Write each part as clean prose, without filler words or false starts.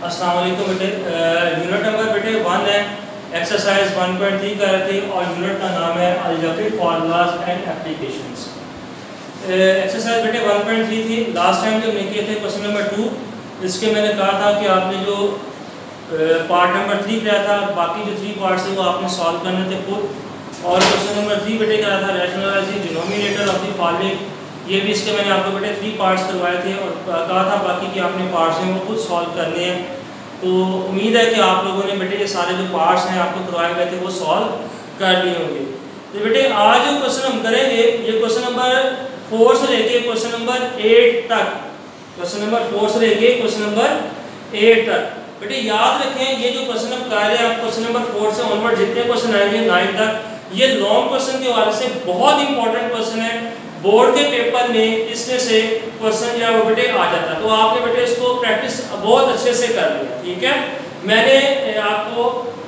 अस्सलाम वालेकुम बेटे। यूनिट नंबर बेटे 1 है, एक्सरसाइज 1.3 कर रहे थे और यूनिट का नाम है algebraic formulas and applications. Exercise बेटे 1.3 थी। लास्ट टाइम जो हमने किए थे क्वेश्चन नंबर 2, इसके मैंने कहा था कि आपने जो पार्ट नंबर 3 किया था, बाकी जो 3 पार्ट्स थे वो आपने सॉल्व करने थे खुद। और क्वेश्चन नंबर 3 बेटे करा था rationalise the denominator of the following. ये भी इसके मैंने आपको बेटे 3 पार्ट्स करवाए थे और कहा था बाकी कि आपने पार्ट्स हैं वो खुद सॉल्व करने हैं। तो उम्मीद है कि आप लोगों ने बेटे ये सारे जो पार्ट्स हैं आपको करवाए गए थे वो सॉल्व कर लिए होंगे। तो बेटे आज जो क्वेश्चन हम करेंगे ये क्वेश्चन नंबर 4 से लेके क्वेश्चन नंबर 8 तक, क्वेश्चन नंबर 4 से लेके क्वेश्चन नंबर 8 तक। बेटे याद रखें ये जो क्वेश्चन हम कर रहे हैं क्वेश्चन नंबर 4 से ऑनवर्ड जितने क्वेश्चन आएंगे 9 तक, ये लॉन्ग क्वेश्चन के हवाले से बहुत इंपॉर्टेंट क्वेश्चन है। बोर्ड के पेपर में इसमें से क्वेश्चन जो है वो बेटे आ जाता है, तो आपने बेटे इसको प्रैक्टिस बहुत अच्छे से कर लिया। ठीक है, मैंने आपको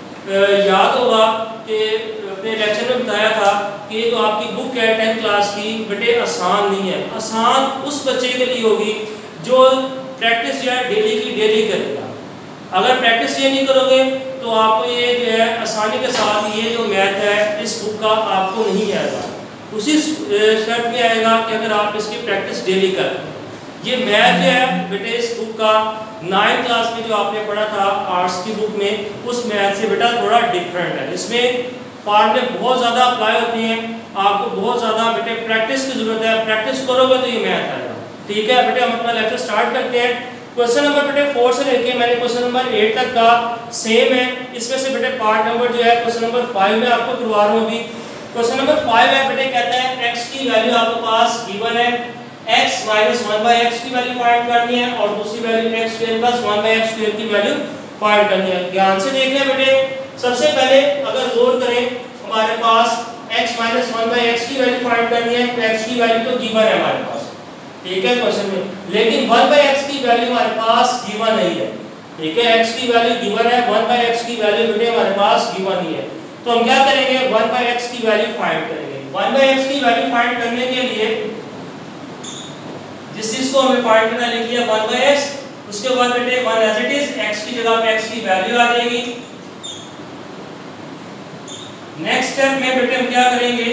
याद होगा कि अपने लेक्चर में बताया था कि जो आपकी बुक है 10th क्लास की बेटे आसान नहीं है। आसान उस बच्चे के लिए होगी जो प्रैक्टिस जो है डेली की डेली करेगा। अगर प्रैक्टिस ये नहीं करोगे तो आपको ये जो है आसानी के साथ ये जो मैथ है इस बुक का आपको नहीं आएगा। उसी शर्त में आएगा कि अगर आप इसकी प्रैक्टिस डेली करें। ये मैथ जो है बेटे इस बुक का 9th क्लास में जो आपने पढ़ा था आर्ट्स की बुक में, उस मैथ से बेटा थोड़ा डिफरेंट है। इसमें फार्मूले बहुत ज़्यादा अप्लाई होते हैं, आपको बहुत ज़्यादा बेटे प्रैक्टिस की ज़रूरत है। प्रैक्टिस करोगे तो ये मैथ आएगा। ठीक है बेटे, हम अपना लेक्चर स्टार्ट करते हैं। क्वेश्चन नंबर बेटे 4 से लेके मैंने क्वेश्चन नंबर 8 तक का सेम है। इसमें से बेटे पार्ट नंबर जो है क्वेश्चन नंबर 5 में आपको करवा रहा हूँ अभी। क्वेश्चन नंबर 5 है बेटे, कहता है x की वैल्यू आपके पास गिवन है, x माइनस 1/x की वैल्यू फाइंड करनी है और दूसरी value x square plus 1/x square की वैल्यू फाइंड करनी है। ध्यान से देख लें बेटे, सबसे पहले अगर गौर करें हमारे पास x माइनस 1/x की वैल्यू फाइंड करनी है तो x की वैल्यू तो गिवन है हमारे पास, ठीक है क्वेश्चन में, लेकिन 1/x की वैल्यू हमारे पास गिवन नहीं है। ठीक है, x की वैल्यू गिवन है, 1/x की वैल्यू बेटे हमारे पास गिवन नहीं है। तो हम क्या करेंगे 1/x की वैल्यू फाइंड करेंगे। 1/x की वैल्यू फाइंड करने के लिए जिस चीज को हमें फाइंड करना लिख लिया 1/x, उसके बाद बेटे 1 एज इट इज, x की जगह पे x की वैल्यू आ जाएगी। नेक्स्ट स्टेप में बेटे हम क्या करेंगे,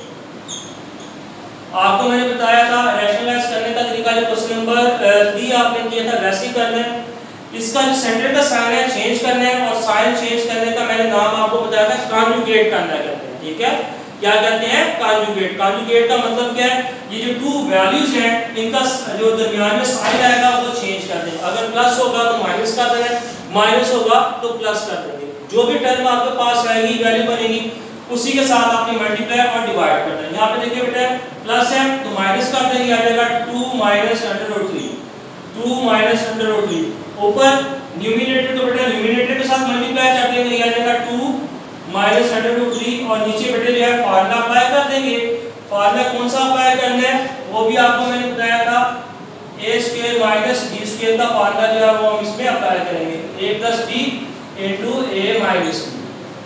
आपको मैंने बताया था रैशनलाइज करने का तरीका जो क्वेश्चन नंबर 3 आपने किया था वैसे ही करना है। इसका जो सेंटर का साइन है चेंज करना है और साइन चेंज करने का मैंने नाम आपको बताया था कॉन्जुगेट करना कहते हैं। ठीक है, क्या कहते हैं कॉन्जुगेट। कॉन्जुगेट का मतलब क्या है, ये जो 2 वैल्यूज हैं इनका जो दरमियान में साइन आएगा वो चेंज कर देंगे। अगर प्लस होगा तो माइनस कर देंगे, माइनस होगा तो प्लस कर देंगे। जो भी टर्म आपके पास आएगी वैल्यू बनेगी उसी के साथ आपने मल्टीप्लाई और डिवाइड कर देंगे। यहाँ पे देखिए बेटा प्लस है तो माइनस कर देंगे, आ जाएगा 2 माइनस √3, 2 माइनस √3। ऊपर न्यूमिनेटर को बेटा न्यूमिनेटर के साथ मल्टीप्लाई कर देंगे, आ जाएगा 2 माइनस √3 और नीचे बेटे जो है फार्मूला अप्लाई कर देंगे। फार्मूला कौन सा अप्लाई करना है वो भी आपको मैंने बताया था, a² माइनस b² का फार्मूला जो है वो हम इसमें अप्लाई करेंगे, a + b * a minus b,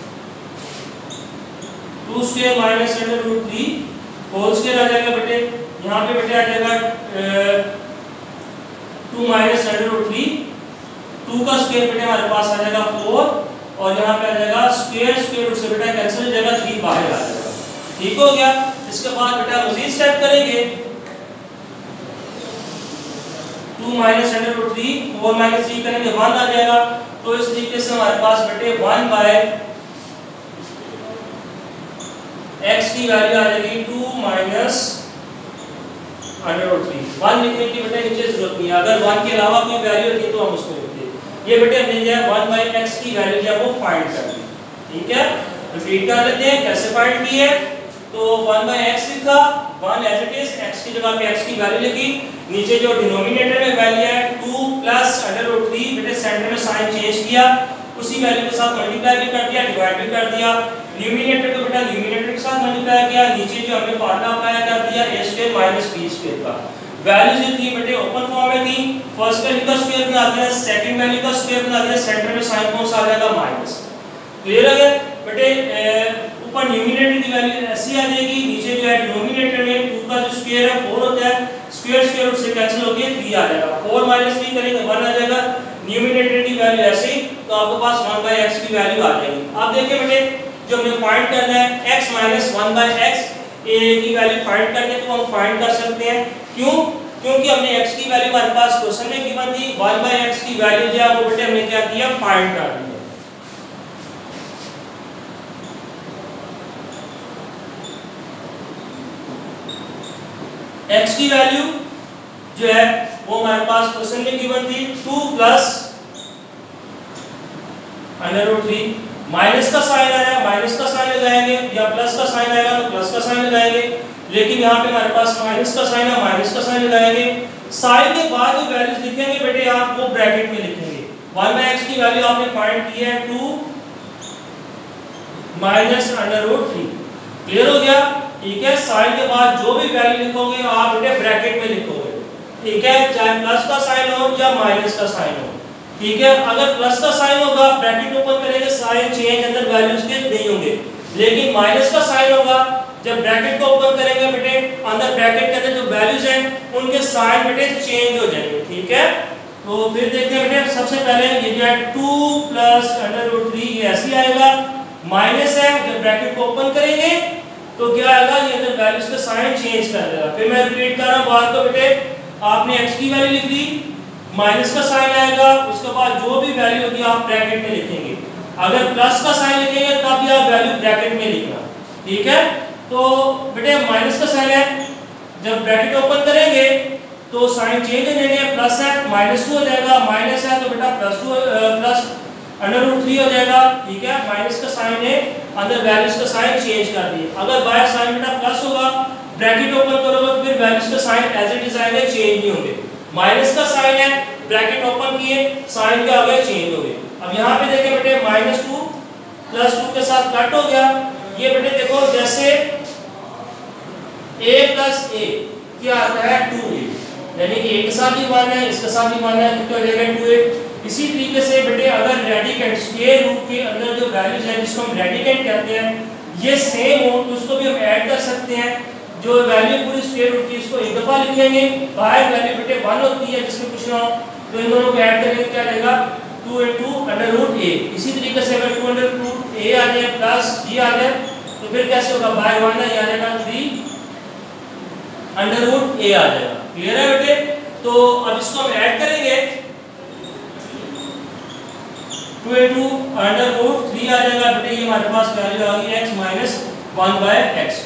2² minus √3 whole square आ जाएगा बेटे। यहाँ पे बेटे आ जाएगा 2 माइनस √3, 2 का स्क्वायर बेटे हमारे पास आ जाएगा 4 और यहाँ पे आ जाएगा स्क्वायर रूट से बेटा कैंसिल हो जाएगा, 3 बाहर आ जाएगा। ठीक हो गया। इसके बाद बेटा मजीद स्टेप करेंगे, 2 माइनस √3, 4 माइनस 3 करेंगे 1 आ जाएगा। तो इस तरीके से हमारे पास बेटे 1/x की वैल्यू आ जाएगी 2 माइनस √3। 1 लिखने की बेटे नीचे जरूरत नहीं है, अगर 1 के अलावा कोई वैल्यू होती तो हम उसको लिखते। ये बेटे हमने जो है 1/x की वैल्यू जो है वो फाइंड कर ली। ठीक है, रिपीट कर लेते हैं कैसे फाइंड की है। तो 1/x लिखा, 1 एज इट इज, x की जगह पे x की वैल्यू लिखी, नीचे जो डिनोमिनेटर में वैल्यू है 2 प्लस √3 बेटे सेंटर में साइन चेंज किया, उसी वैल्यू के साथ मल्टीप्लाई भी कर दिया, डिवाइड भी कर दिया। न्यूमिनेटर को बेटा न्यूमिनेटर के साथ मल्टीप्लाई किया, नीचे जो हमने फार्मूला अप्लाई कर दिया a² माइनस b² का। वैल्यूज जो थी बेटे ओपन फॉर्म में थी, फर्स्ट वैल्यू का स्क्वायर बना दिया, सेकंड वैल्यू का स्क्वायर बना दिया, सेंटर में साइन कौन सा आ जाएगा माइनस। क्लियर है बेटे, ऊपर न्यूमिनेटर की वैल्यू ऐसी आ जाएगी, नीचे जो है डिनोमिनेटर में 2 का जो स्क्वायर है 4 होता है, स्क्वायर रूट से कैंसिल हो गया 3 आ जाएगा। 4 - 3 करेंगे 1 आ जाएगा, न्यूमिनेटर की वैल्यू ऐसे ही, तो आपके पास 1/x की वैल्यू आ जाएगी। अब देखिए बेटे जो हमें फाइंड करना है x माइनस 1/x की वैल्यू फाइंड करनी है, तो हम फाइंड कर सकते हैं। क्यों? क्योंकि हमने x की वैल्यू हमारे पास क्वेश्चन में गिवन थी, 1/x की वैल्यू जो है वो बेटे हमने क्या किया, फाइंड कर दी है। x की वैल्यू जो है वो हमारे पास क्वेश्चन में गिवन थी 2 प्लस √3, माइनस का साइन आ रहा है माइनस का साइन लगाएंगे, या प्लस का साइन आएगा तो प्लस का साइन लगाएंगे, लेकिन यहाँ पे हमारे पास माइनस का साइन है माइनस का साइन लगाएंगे। साइन के बाद जो वैल्यूज लिखेंगे बेटे आप वो ब्रैकेट में लिखेंगे। 1/x की वैल्यू आपने फाइंड की है 2 माइनस √3, क्लियर हो गया? ठीक है, साइन के बाद जो भी वैल्यू लिखोगे आप बेटे ब्रैकेट में लिखोगे, ठीक है, चाहे प्लस का साइन हो या माइनस का साइन हो, ठीक है। अगर प्लस का साइन होगा ब्रैकेट ओपन करेंगे, साइन चेंज अंदर वैल्यूज के नहीं होंगे, लेकिन माइनस का साइन होगा जब ब्रैकेट को ओपन करेंगे बेटे अंदर ब्रैकेट के अंदर जो वैल्यूज हैं उनके साइन बेटे चेंज हो जाएंगे, ठीक है। तो फिर देखते हैं बेटे सबसे पहले ये जो है 2 प्लस √3 ये ऐसे आएगा, माइनस है जब ब्रैकेट को ओपन करेंगे तो क्या आएगा, ये अंदर वैल्यूज का साइन चेंज कर देगा। फिर मैं रिपीट कर रहा हूं बात को बेटे, आपने x की वैल्यू लिख दी, माइनस का साइन आएगा, उसके बाद जो भी वैल्यू होगी आप ब्रैकेट में लिखेंगे। अगर प्लस का साइन लिखेंगे तब भी आप वैल्यू ब्रैकेट में लिखना, ठीक है। तो बेटे माइनस का साइन है, जब ब्रैकेट ओपन करेंगे तो साइन चेंज हो जाएंगे, प्लस है -2 हो जाएगा, माइनस है तो बेटा प्लस √3 हो जाएगा, ठीक है। माइनस का साइन है अंदर वैल्यूज का साइन चेंज कर दिए। अगर बाहर साइन बेटा प्लस होगा ब्रैकेट ओपन करोगे तो फिर वैल्यूज का साइन एज इट इज आएंगे, चेंज नहीं होंगे। माइनस का साइन है ब्रैकेट ओपन किए साइन क्या हो गया, चेंज हो गए। अब यहाँ पे देखें बेटे -2 +2 के साथ कट हो गया, ये बेटे देखो जैसे a + a क्या आता है 2a, यानी कि a के साथ भी 1 है इसके साथ भी 1 है तो क्या हो जाएगा 2a। इसी तरीके से बेटे अगर रेडिकेंट स्क्वायर रूट के अंदर जो वैल्यूज है जिसको हम रेडिकेंट कहते हैं ये सेम हो तो उसको भी हम ऐड कर सकते हैं। जो वैल्यू पूरी स्क्वायर रूट की इसको एक दफा लिखेंगे, बाहर वैल्यू बेटे 1 होती है जिसमें कुछ ना हो तो इन दोनों को ऐड करेंगे क्या रहेगा 2 × √a। इसी तरीके से अगर 2 √ a आ जाए प्लस b आ जाए तो फिर कैसे होगा, बाहर 1 है, ये आ जाएगा 3 √a आ जाएगा। क्लियर है बेटे? तो अब इसको हम ऐड करेंगे 2 × √3 आ जाएगा बेटे, ये हमारे पास वैल्यू आ गई x माइनस 1/x।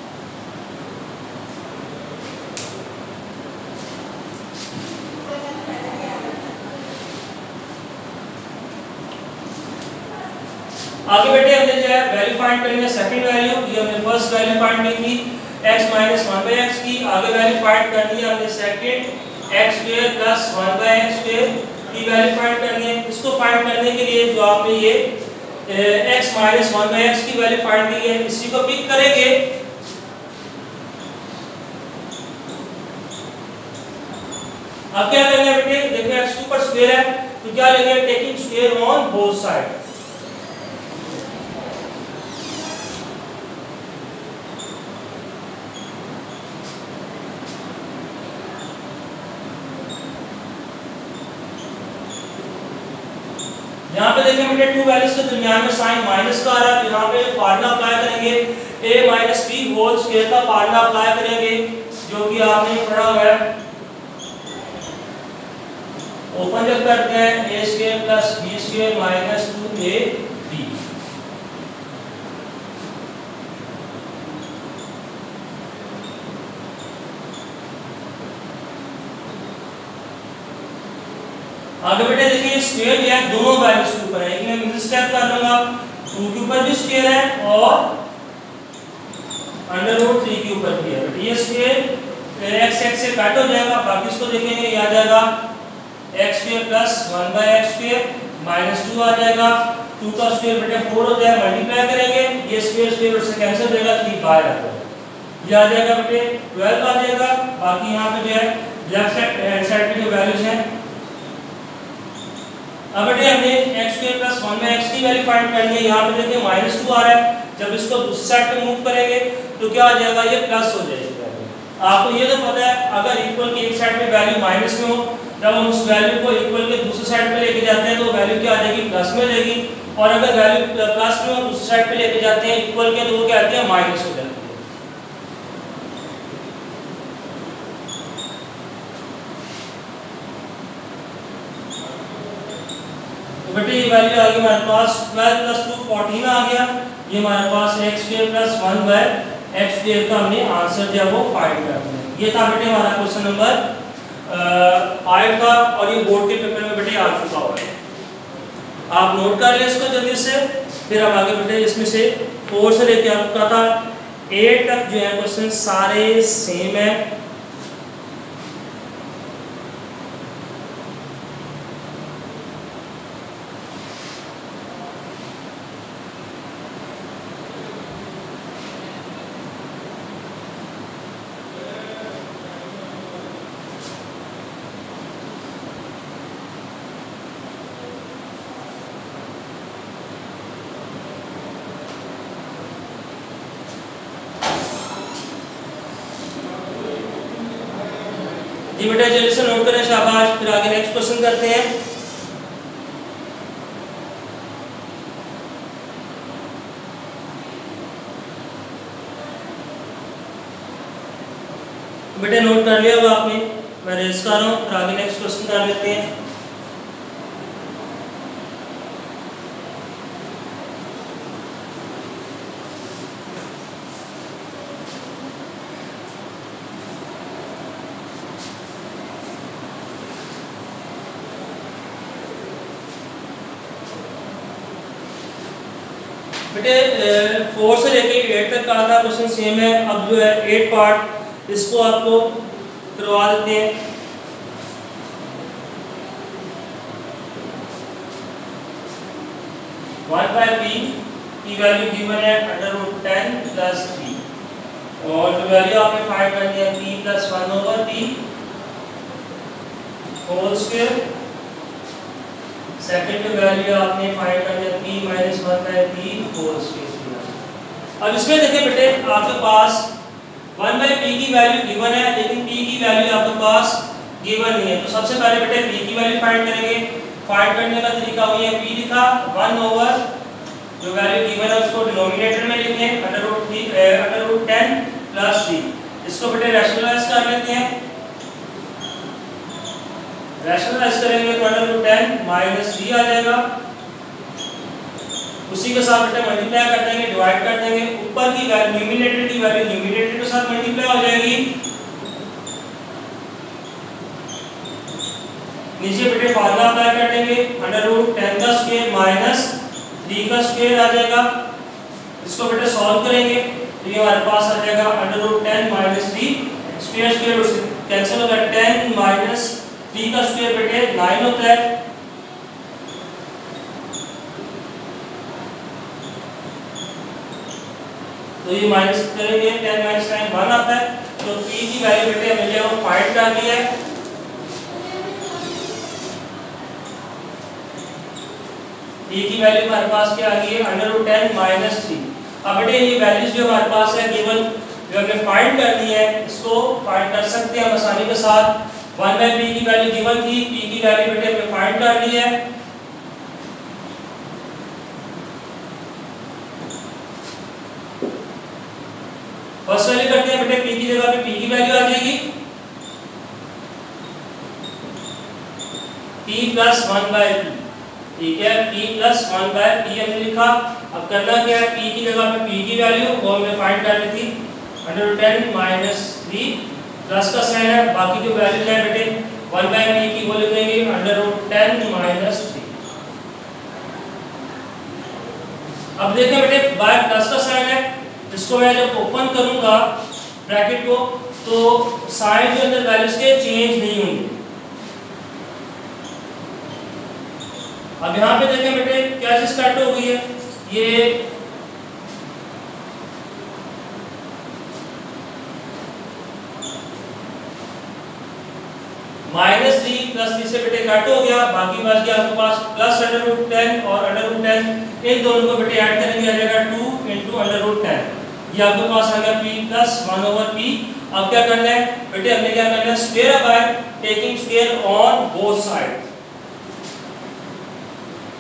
आगे बेटे हमने जो है वैल्यू फाइंड करेंगे सेकंड वैल्यू, ये हमने फर्स्ट वैल्यू फाइंड की थी x माइनस 1/x की। आगे वैल्यू फाइंड करनी है हमने सेकंड x² प्लस 1/x² की वैल्यू फाइंड करनी है। इसको फाइंड करने के लिए जो आपने ये x माइनस 1/x की वैल्यू फाइंड की है इसी को पिक करेंगे। अब क्या लेंगे बेटे, देखिए x ऊपर स्क्वायर है तो क्या लेंगे, taking square on both side. यहाँ पे देखिए बेटे टू वैल्यूज के दरमियान में साइन माइनस का आ रहा है, तो यहाँ पे फार्मूला अप्लाई करेंगे a minus b whole square का फार्मूला अप्लाई करेंगे जो कि आपने पढ़ा हुआ है। ओपन जब करते हैं a² plus b² minus 2ab। आगे बेटे देखिए स्क्वायर जो है दोनों वैल्यूज के ऊपर है, एक मैं मिडिल स्टेप कर लूंगा 2 के ऊपर भी स्क्वायर है और √3 के ऊपर भी है। बेटे ये स्क्वायर x से कट हो जाएगा, बाकी इसको देखेंगे ये आ जाएगा x² प्लस 1/x² माइनस 2 आ जाएगा, 2 का स्क्वायर बेटे 4 हो जाएगा, मल्टीप्लाई करेंगे ये स्क्वायर स्क्वायर से कैंसिल हो जाएगा 3 बाहर आ जाएगा, ये आ जाएगा बेटे 12 आ जाएगा। बाकी यहाँ पे जो है लेफ्ट साइड पे जो वैल्यूज हैं अब बेटे हमने x² प्लस 1/x की वैल्यू फाइंड करनी है। यहाँ पे देखिए -2 आ रहा है, जब इसको दूसरी साइड पे मूव करेंगे तो क्या आ जाएगा, ये प्लस हो जाएगा। आपको ये तो पता है अगर इक्वल की एक साइड पे वैल्यू माइनस में हो जब हम उस वैल्यू को इक्वल के दूसरी साइड पे लेके वैल्यू क्या आ जाएगी, प्लस में जाएगी। और अगर वैल्यू प्लस में दूसरी साइड पे लेके जाते हैं इक्वल के, तो वो क्या आती है, माइनस हो जाती है। तो बेटे ये वैल्यू आ गई हमारे पास 12 + 2 14 आ गया। ये हमारे पास x² + 1/x² का हमने आंसर जो है वो फाइंड कर दिया। ये था बेटे हमारा क्वेश्चन नंबर 5 का, और ये बोर्ड के पेपर में बेटे आ चुका हुआ है। आप नोट कर ले इसको जल्दी से, फिर हम आगे बेटे इसमें से 4 से लेके आपका था 8 तक जो है क्वेश्चन सारे सेम है। जी बेटा जल्दी से नोट करें, शाबाश। फिर आगे नेक्स्ट क्वेश्चन करते हैं। बेटे नोट कर लिया होगा आपने, मैं रेस कर रहा हूँ। फिर आगे नेक्स्ट क्वेश्चन कर लेते हैं। बेटे 4 से लेके 8 तक का था क्वेश्चन सेम है। अब जो है 8 पार्ट इसको आपको करवा देते हैं। वन बाय पी की वैल्यू गिवन है √10 + 3, और जो वैल्यू आपने फाइंड करनी है p + 1/p whole square. Second की वैल्यू आपने फाइंड करनी है p - 1/p होल स्क्वायर। अब इसमें देखिए बेटे आपके पास 1/p की वैल्यू गिवन है, लेकिन p की वैल्यू आपके पास गिवन नहीं है। तो सबसे पहले बेटे p की वैल्यू फाइंड करेंगे। फाइंड करने का तरीका वही है, p लिखा 1 जो वैल्यू गिवन है उसको डिनोमिनेटर में लिखें √10 + 3। इसको बेटे रैशनलाइज कर लेते हैं। रैशनलाइज करेंगे तो √10 - 3 आ जाएगा। उसी के साथ बेटा मल्टीप्लाई कर देंगे, डिवाइड कर देंगे। ऊपर की वैल्यू न्यूमरेटर की वैल्यू न्यूमरेटर के साथ मल्टीप्लाई हो जाएगी। नीचे बेटे फार्मूला अप्लाई कर देंगे, √10 का स्क्वायर - 3 का स्क्वायर आ जाएगा। इसको बेटे सॉल्व करेंगे तो ये हमारे पास आ जाएगा √10 - 3 स्क्वायर कैंसिल होगा। 10 - 3 का स्क्वायर बेटे 9 होता है। तो ये माइनस करेंगे 10 - 9 1 आता है। तो p की वैल्यू बेटे हमने जो फाइंड कर ली है। p की वैल्यू हमारे पास क्या आ गई है, √10 - 3। अब बेटे ये वैल्यूज जो हमारे पास है गिवन, जो हमने फाइंड करनी है, इसको फाइंड कर सकते हैं हम आसानी के साथ। 1/p की वैल्यू गिवन थी, p की वैल्यू बेटे हमने फाइंड कर ली है। फर्स्ट वैल्यू करते हैं बेटे, p की जगह पे p की वैल्यू आ जाएगी p + 1/p। ठीक है, p + 1/p हमने लिखा। अब करना क्या है, p की जगह पे p की वैल्यू वो हमने फाइंड कर ली थी √10 - 3 प्लस का साइन है। बाकी जो वैल्यूज है बेटे 1/p की वो लिखेंगे √10 - 3। अब देखिए बेटे बाय प्लस का साइन है, इसको मैं जब ओपन करूंगा ब्रैकेट को, तो साइन के अंदर वैल्यूज के चेंज नहीं होंगे। अब यहाँ पे देखें बेटे क्या चीज कट हो गई है, ये -3 + 3 से बेटे कट हो गया। बाकी बच गया आपके पास प्लस √10 और √10, इन दोनों को बेटे ऐड करेंगे, आ जाएगा 2 × √10। ये आपके पास आ गया p + 1/p। अब क्या करना है बेटे, हमने क्या करना है, square by taking square on both side.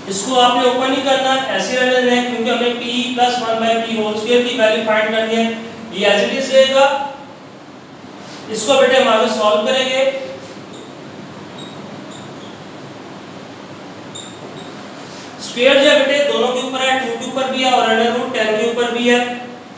इसको आपने ओपन नहीं करना, ऐसे रहने देना है, क्योंकि हमने p plus 1/p whole square की वैल्यू फाइंड करनी है। ये एज इट इज रहेगा। इसको बेटे हम आगे सॉल्व करेंगे। स्क्वायर जो है बेटे दोनों के ऊपर है, 2 के ऊपर भी है और अंडर रूट 10 के ऊपर भी है।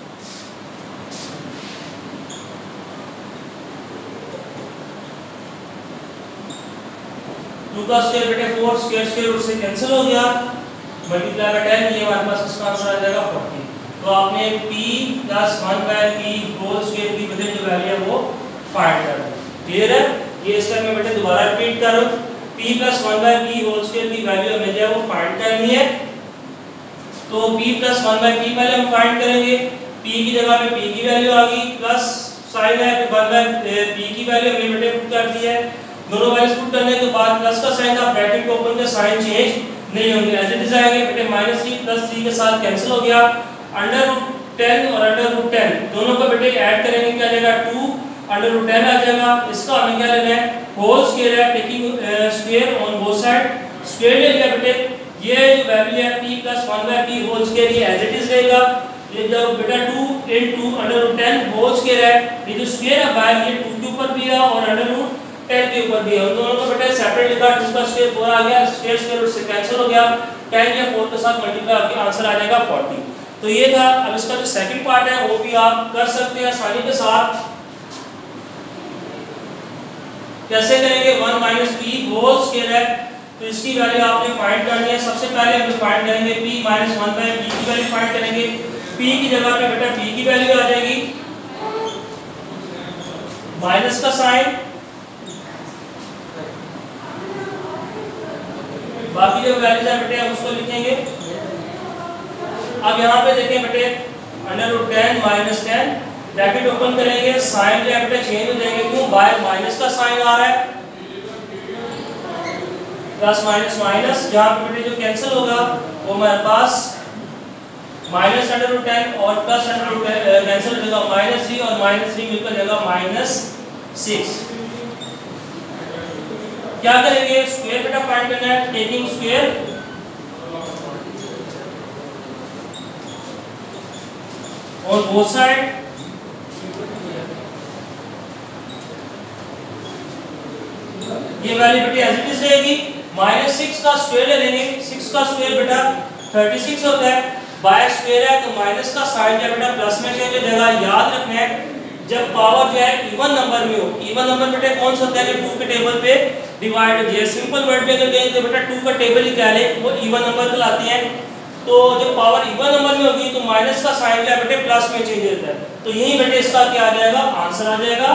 का स्क्वायर बेटे 4, स्क्वायर रूट से कैंसिल हो गया, मल्टीप्लाई बाय 10, ये हमारे पास इसका आंसर आ जाएगा 40। तो आपने p plus 1/p whole square की वजह जो वैल्यू है वो फाइंड कर दी। क्लियर है? ये इसका मैं बेटे दोबारा रिपीट कर रहा हूं, p plus 1/p whole square की वैल्यू हमें जो है वो फाइंड करनी है। तो p प्लस 1/p पहले हम फाइंड करेंगे, p की जगह पे p की वैल्यू आ गई, प्लस साइन है 1/p की वैल्यू हमने बेटे पुट कर दी है। दोनों वैल्यूज पुट करने के बाद प्लस का साइन था, ब्रैकेट को ओपन कर, साइन चेंज नहीं होंगे, एज इट इज आएंगे बेटे। -3 प्लस 3 के साथ कैंसिल हो गया, अंडर रूट 10 और अंडर रूट 10 दोनों को बेटे ऐड करेंगे, क्या आ जाएगा 2 अंडर रूट 10 आ जाएगा। इसका हमें क्या लेना है, होल स्क्वायर है, taking square on both side, square ले लिया बेटे। ये जो वैल्यू है p plus 1/p whole square ये एज इट इज रहेगा। ये जब बेटा 2 into under root 10 whole square है, ये जो स्क्वायर है बाहर ये 2 के ऊपर भी है और अंडर रूट 10 के ऊपर भी है, उन दोनों को बेटा सेपरेट लिखा, 2 का स्क्वायर 4 आ गया, स्क्वायर रूट से कैंसिल हो गया, 10 या 4 के साथ मल्टीप्लाई आपके आंसर आ जाएगा 40। तो ये था। अब इसका जो सेकंड पार्ट है वो भी आप कर सकते हैं आसानी के साथ। कैसे करेंगे, 1 - p होल स्क्वायर है, तो इसकी वैल्यू आपने फाइंड करनी है। सबसे पहले हम फाइंड करेंगे p - 1/p की वैल्यू फाइंड करेंगे। p की जगह पे बेटा p की वैल्यू आ जाएगी, माइनस का साइन, बाकी जो वैल्यूज है बेटे हम उसको लिखेंगे। अब यहाँ पे देखें बेटे अंडर रूट 10 - 10 ब्रैकेट ओपन करेंगे, साइन जो है बेटे चेंज हो जाएंगे, क्यों, बाय माइनस का साइन आ रहा है, प्लस माइनस माइनस, जहाँ पे बेटे जो कैंसिल होगा वो हमारे पास माइनस अंडर रूट 10 और प्लस अंडर रूट कैंसिल हो जाएगा, -3 और -3 मिलकर जाएगा -6। क्या करेंगे, स्क्वायर बेटा फाइंड करना है, टेकिंग स्क्वायर और बोथ साइड, ये वैल्यू बेटा एज इट इज रहेगी। -6 का स्क्वायर ले लेंगे, 6 का स्क्वायर बेटा 36 होता है, बाय स्क्वायर है तो माइनस का साइन जो बेटा प्लस में चेंज हो जाएगा। याद रखना है जब पावर जो है इवन नंबर में हो, इवन नंबर बेटा कौन सा होता है, 2 के टेबल पे डिवाइड हो जाए। सिंपल वर्ड में अगर कहें तो बेटा 2 का टेबल ही क्या ले, वो इवन नंबर कहलाते हैं। तो जब पावर इवन नंबर में होगी तो माइनस का साइन क्या बेटे प्लस में चेंज होता है, तो यही बेटे इसका क्या आ जाएगा, आंसर आ जाएगा।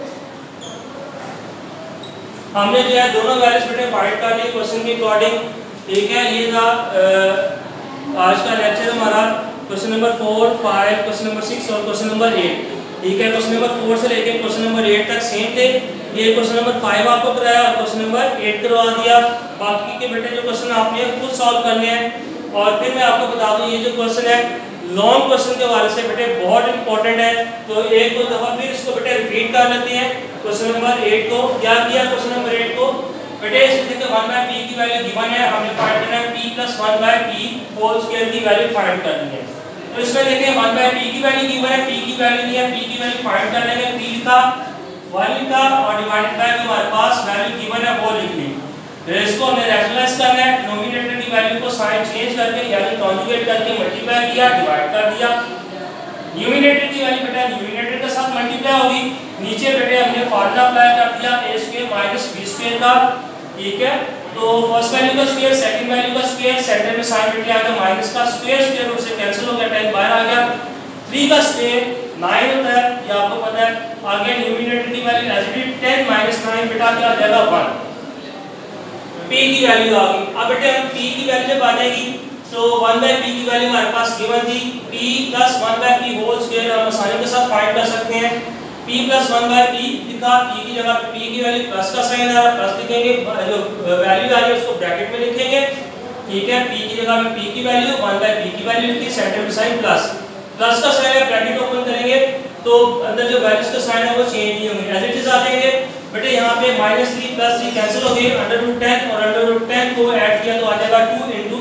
हमने जो है दोनों वैल्यूज बेटे फाइंड कर ली क्वेश्चन के अकॉर्डिंग। ठीक है, ये था आज का लेक्चर हमारा, क्वेश्चन नंबर 4, 5, क्वेश्चन नंबर 6 और क्वेश्चन नंबर 8। ठीक है, क्वेश्चन नंबर 4 से लेकर क्वेश्चन नंबर 8 तक सेम थे। ये क्वेश्चन नंबर 5 आपको कराया और क्वेश्चन नंबर 8 करवा दिया। बाकी के बेटे जो क्वेश्चन आपने खुद सॉल्व करने हैं। और फिर मैं आपको बता दूं ये जो क्वेश्चन है लॉन्ग क्वेश्चन के हवाले से बेटे बहुत इंपॉर्टेंट है, तो एक दो दफा फिर इसको बेटे रिपीट कर लेते हैं। क्वेश्चन नंबर 8 को क्या किया, क्वेश्चन नंबर 8 को बेटे इसमें 1/p की वैल्यू गिवन है, हमने फाइंड करना है p + 1/p होल स्क्वायर की वैल्यू फाइंड करनी है। तो इसमें देखिए 1/p की वैल्यू गिवन है, p की वैल्यू नहीं है, p की वैल्यू फाइंड करने में p लिखा, 1 लिखा और डिवाइडेड बाय जो हमारे पास वैल्यू गिवन है वो लिख ली। फिर इसको हमने रैशनलाइज करना है, डिनोमिनेटर की वैल्यू को साइन चेंज करके यानी कॉन्जुगेट करके मल्टीप्लाई किया, डिवाइड कर दिया। न्यूमरेटर की वैल्यू बेटा न्यूमरेटर के साथ मल्टीप्लाई होगी, नीचे बेटे हमने फार्मूला अप्लाई कर दिया a² - b² का। ठीक है, तो फर्स्ट वैल्यू का स्क्वायर, सेकंड वैल्यू का स्क्वायर, सेंटर में साइन बेटे आ गया माइनस का स्क्वायर, स्क्वायर रूट से कैंसिल हो गया, 10 बाहर आ गया। 3 का स्क्वायर 9 होता है, ये आपको पता है। आगे न्यूमरेटर की वैल्यू एज इट इज 10 - 9 बेटा क्या आ जाएगा 1। p की वैल्यू आ गई। अब बेटे हम p की वैल्यू जब आ जाएगी तो 1/p की वैल्यू हमारे पास गिवन थी, p + 1/p होल स्क्वायर हम आसानी के साथ फाइंड कर सकते हैं। p + 1/p लिखा, p की जगह पे p की वैल्यू प्लस का साइन आ रहा है, प्लस लिखेंगे, जो वैल्यू आ रही है उसको ब्रैकेट में लिखेंगे। ठीक है, p की जगह पे p की वैल्यू 1/p की वैल्यू लिखी, सेंटर में साइन प्लस का साइन है, ब्रैकेट ओपन करेंगे तो अंदर जो वैल्यूज का साइन है वो चेंज नहीं होंगे, एज इट इज आ जाएंगे। बेटे यहाँ पे -3 + 3 कैंसिल हो गए, √10 और √10 को ऐड किया तो आ जाएगा 2 ×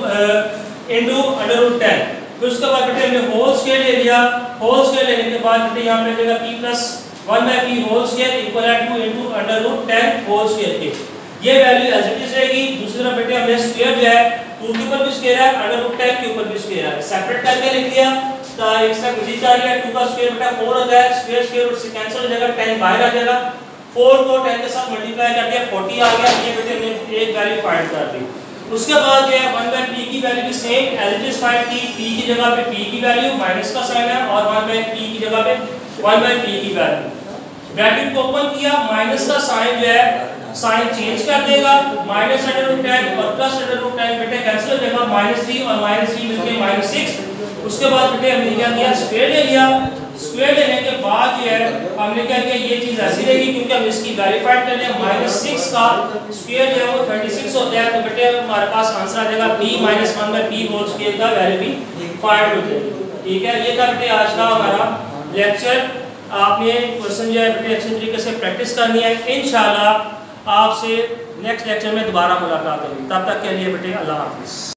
इंटू अंडर रूट 10। फिर उसके बाद बेटे हमने होल स्क्वायर ले लिया। होल स्क्वायर लेने के बाद बेटे यहाँ पे लगेगा p plus 1/p whole square equal to into under root 10 whole square के। ये वैल्यू एज इट इज रहेगी। दूसरी तरफ बेटे हमने स्क्वायर जो है 2 के ऊपर भी स्क्वायर है, अंडर रूट 10 के ऊपर भी स्क्वायर है, सेपरेट करके लिख दिया। तो एक स्टेप इजी जा रही है। 2 का स्क्वायर बेटा 4 होता है, स्क्वायर स्क्वायर रूट से कैंसिल हो जाएगा, 10 बाहर आ जाएगा। 4 को 10 के साथ मल्टीप्लाई कर दिया, 40 आ गया। ये बेटे हमने एक वैल्यू फाइंड कर दी। उसके बाद जो है 1/p की वैल्यू भी same as it is find की। p की जगह पे p की वैल्यू माइनस का साइन है और 1/p की जगह पे 1/p की वैल्यू। ब्रैकेट को ओपन किया, माइनस का साइन जो है साइन चेंज कर देगा, माइनस अंडर रूट 10 और प्लस अंडर रूट 10 बेटे कैंसिल हो जाएगा, -3 और -3 मिलके -6। उसके बाद बेटे हमने क्या किया, स्क्वायर ले लिया। स्क्वायर लेने के बाद जो है हमने क्या किया, ये चीज ऐसी रहेगी क्योंकि हम इसकी वेरीफाइड कर लिया। -6 का स्क्वायर जो है वो 36 होता है। तो बेटे हमारे पास आंसर आ जाएगा p - 1/p होल स्क्वायर का वैल्यू भी फाइंड हो जाएगी। ठीक है, ये था बेटे आज का हमारा लेक्चर। आपने क्वेश्चन जो है बेटे अच्छे तरीके से प्रैक्टिस करनी है। इंशाल्लाह आपसे नेक्स्ट लेक्चर में दोबारा मुलाकात होगी। तब तक के लिए बेटे अल्लाह हाफिज़।